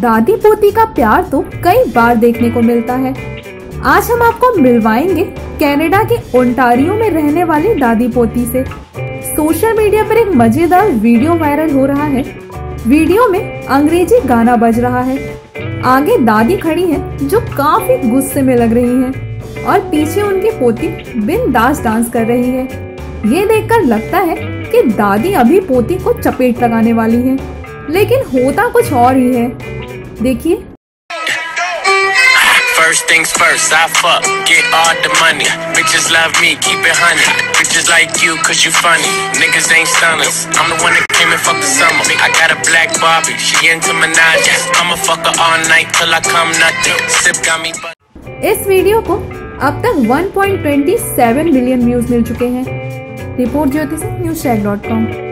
दादी पोती का प्यार तो कई बार देखने को मिलता है। आज हम आपको मिलवाएंगे कनाडा के ओंटारियो में रहने वाली दादी पोती से। सोशल मीडिया पर एक मजेदार वीडियो वायरल हो रहा है। वीडियो में अंग्रेजी गाना बज रहा है। आगे दादी खड़ी हैं जो काफी गुस्से में लग रही हैं और पीछे उनकी पोती बिंदास डांस कर रही है। ये देखकर लगता है कि दादी अभी पोती को चपेट लगाने वाली है, लेकिन होता कुछ और ही है। देखिए। First things first, I fuck, get all the money. Bitches love me, keep it honey. Bitches like you, cause you funny. Niggas ain't stunners. I'm the one that came and fucked the summer. I got a black Barbie, she into Minaj. I'ma fuck her all night till I come nothing. Sip got me. इस video को अब तक 1.27 million views मिल चुके हैं। Report ज्योति से, newscheck.com।